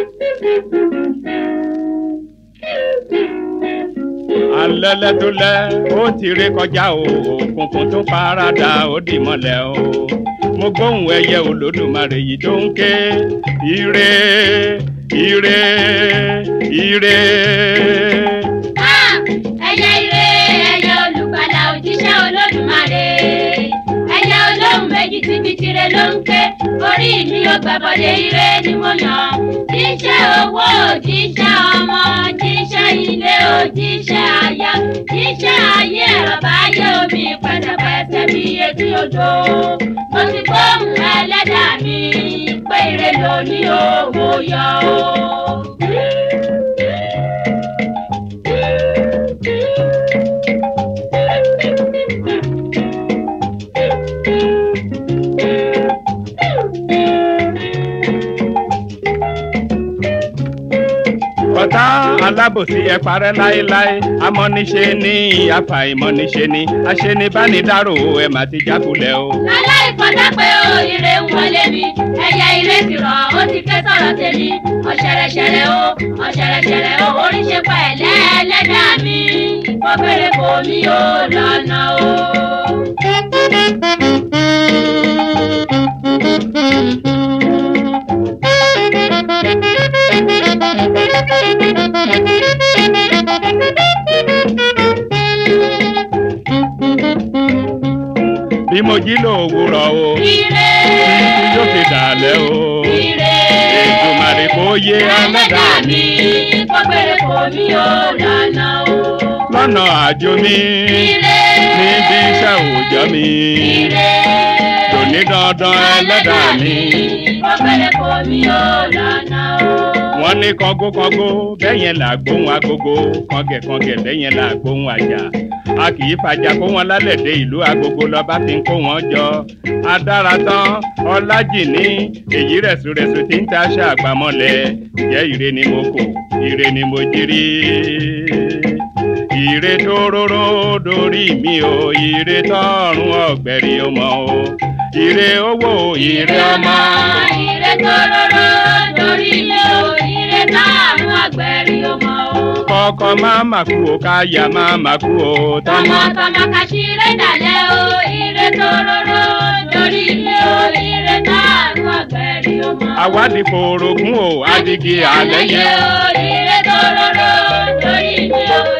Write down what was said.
alẹ́lẹ́ tó lẹ́ ó ti ré kọjá o òkùnkùn tó farada ó dì mọ́lẹ̀ o mo gbóhùn ẹyẹ Olódùmarè yìí tó ń ké ire ire ire. ẹyẹ ire ẹyẹ olùgbàlà òjíṣẹ́ Olódùmarè ẹyẹ olóhùn méjì tìbìtìrẹ ló ń ké orí mi ò gbàbọdé ire ni mo yàn jíṣẹ́ owó jíṣẹ́ ọmọ jíṣẹ́ ilé o jíṣẹ́ aya jíṣẹ́ ayé ẹ̀rọ báyé omi pẹ̀tẹ̀pẹ̀tẹ̀ bí etí odò mo ti gbóhùn ẹlẹ́dàá mi pé ire ló ní owó yọ o. ọ̀tá alábòsí ẹ parẹ́ láéláé amọ́niṣe ní àfàìmọ́niṣe ní aṣenibánidárò ẹ má ti jákulẹ̀ o. aláìkọjá pé o ire ń wọlé mi ẹyẹ ire ti rọ̀ ó ti ké sọ̀rọ̀ tèmi ọ̀ṣẹ̀rẹ̀ṣẹ̀rẹ̀ o ọ̀ṣẹ̀rẹ̀ṣẹ̀rẹ̀ o oríṣẹ́ pa ẹlẹ́dàá mi kó fèrè kò mí o lọ́nà o. bí mo jí lówùúrọ̀ o ire títí yóò fi dàlẹ́ o ire Èdùmàrè kó yé ẹlẹ́dàá mi kó fèrè kò mí o lọ́nà o. lọ́nà àjò mi ire níbi iṣẹ́ òòjọ́ mi tòní dandan ẹlẹ́dàá mi kó fèrè kò mí o lọ́nà o. wọ́n ní kọ́ngókọ́ngó bẹ́yẹn là gbóhùn agogo kọ́ngẹ̀kọ́ngẹ̀ bẹ́yẹn là gbóhùn àjà a kì í fàjà kó wọn lálẹ́ dé ìlú agogo lọ́ba fi ń kó wọn jọ adára tán ọlájìní èyí rẹ̀sùrẹ̀sù tí ń taṣà àgbàmọ́lẹ̀ jẹ́ ire ni mo kò ire ni mo jírí ire tó róró dorí mi o ire tọrùn ọ̀gbẹ̀rì ọmọ o ire owó ire ọmọ ire tó róró dorí mi o ire tọrùn ọ̀gbẹ̀rì ọmọ o. kọ́kọ́ máa mà kú o káyà máa mà kú o tọmọtọmọ kàṣíré dàlẹ́ o ire tó róró dorí mi o ire tọrùn ọ̀gbẹ̀rì ọmọ o. àwádìí forogún o adigi àlẹ́ yẹn ire tó róró dorí mi o